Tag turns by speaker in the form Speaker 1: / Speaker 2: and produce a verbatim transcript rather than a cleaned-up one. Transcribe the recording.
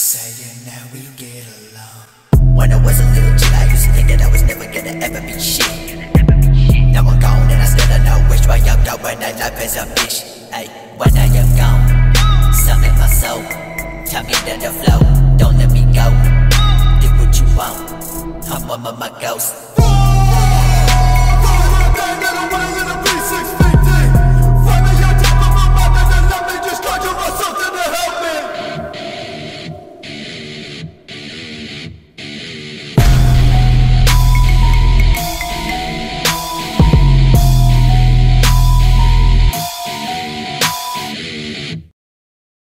Speaker 1: saying now we get along. When I was a little kid, I used to think that I was never gonna ever be shit. Now I'm gone and I still don't know which way I'm going. That life is a bitch. Ay, when I am gone, some in my soul tell me to the flow, don't let me go. Do what you want, I'm one of my ghosts.